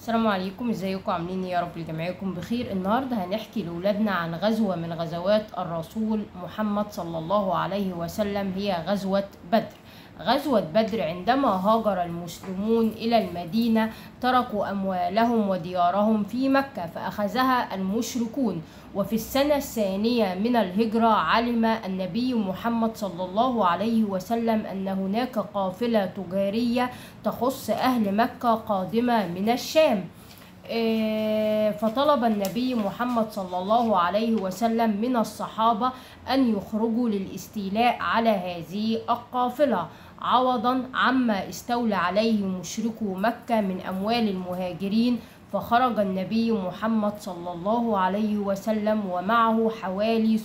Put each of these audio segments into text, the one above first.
السلام عليكم، ازيكم؟ عاملين ايه؟ يا رب الجميع يكون بخير. النهارده هنحكي لاولادنا عن غزوه من غزوات الرسول محمد صلى الله عليه وسلم، هي غزوه بدر. غزوه بدر عندما هاجر المسلمون الى المدينه تركوا اموالهم وديارهم في مكه فاخذها المشركون. وفي السنه الثانيه من الهجره علم النبي محمد صلى الله عليه وسلم ان هناك قافله تجاريه تخص أهل مكة قادمة من الشام. فطلب النبي محمد صلى الله عليه وسلم من الصحابة أن يخرجوا للاستيلاء على هذه القافلة عوضا عما استولى عليه مشركو مكة من أموال المهاجرين. فخرج النبي محمد صلى الله عليه وسلم ومعه حوالي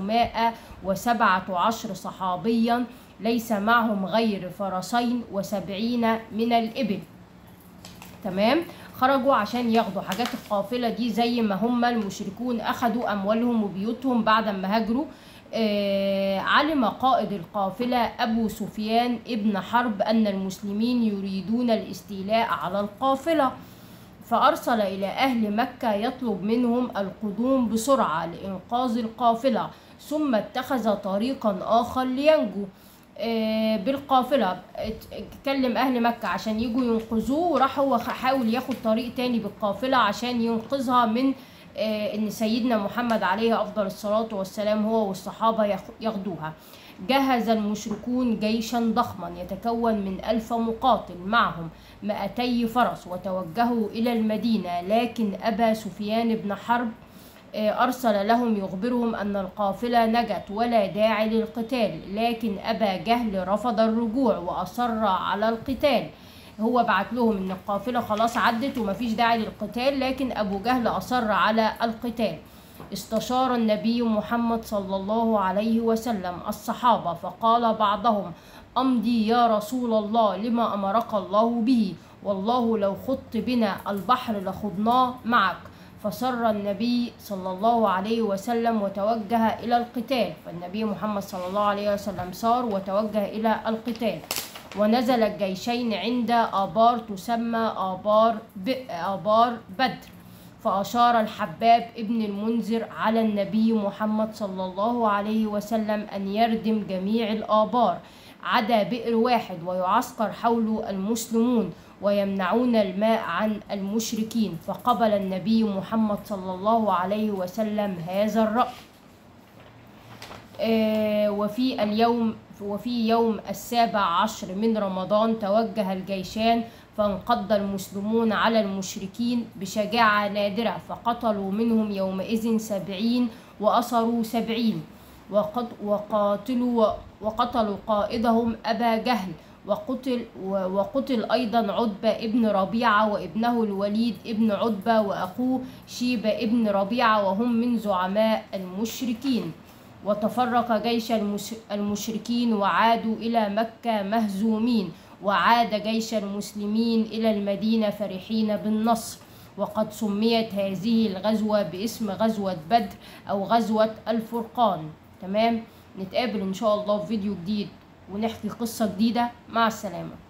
317 صحابيا ليس معهم غير فرسين و70 من الإبل. تمام، خرجوا عشان ياخدوا حاجات القافلة دي زي ما هم المشركون أخدوا أموالهم وبيوتهم بعد ما هاجروا. علم قائد القافلة أبو سفيان ابن حرب أن المسلمين يريدون الاستيلاء على القافلة، فأرسل إلى أهل مكة يطلب منهم القدوم بسرعة لإنقاذ القافلة، ثم اتخذ طريقا آخر لينجو بالقافلة. كلم أهل مكة عشان يجوا ينقذوه، وراح هو حاول ياخد طريق تاني بالقافلة عشان ينقذها من إن سيدنا محمد عليه أفضل الصلاة والسلام هو والصحابة ياخدوها. جهز المشركون جيشا ضخما يتكون من 1000 مقاتل معهم 200 فرس وتوجهوا إلى المدينة، لكن أبا سفيان بن حرب أرسل لهم يخبرهم أن القافلة نجت ولا داعي للقتال، لكن أبا جهل رفض الرجوع وأصر على القتال. هو بعت لهم أن القافلة خلاص عدت ومفيش داعي للقتال، لكن أبو جهل أصر على القتال. استشار النبي محمد صلى الله عليه وسلم الصحابة فقال بعضهم: أمضي يا رسول الله لما أمرك الله به، والله لو خضت بنا البحر لخضناه معك. فسر النبي صلى الله عليه وسلم وتوجه إلى القتال، فالنبي محمد صلى الله عليه وسلم سار وتوجه إلى القتال. ونزل الجيشين عند آبار تسمى آبار بدر، فأشار الحباب ابن المنذر على النبي محمد صلى الله عليه وسلم أن يردم جميع الآبار عدا بئر واحد ويعسكر حوله المسلمون ويمنعون الماء عن المشركين. فقبل النبي محمد صلى الله عليه وسلم هذا الرأي. وفي يوم 17 من رمضان توجه الجيشان فانقض المسلمون على المشركين بشجاعة نادرة، فقتلوا منهم يومئذ 70 وأسروا 70، وقتلوا قائدهم أبا جهل، وقتل أيضا عتبة ابن ربيعة وابنه الوليد ابن عتبة وأخوه شيبة ابن ربيعة، وهم من زعماء المشركين. وتفرق جيش المشركين وعادوا إلى مكة مهزومين، وعاد جيش المسلمين إلى المدينة فرحين بالنصر. وقد سميت هذه الغزوة باسم غزوة بدر أو غزوة الفرقان. تمام، نتقابل إن شاء الله في فيديو جديد ونحكي قصة جديدة. مع السلامة.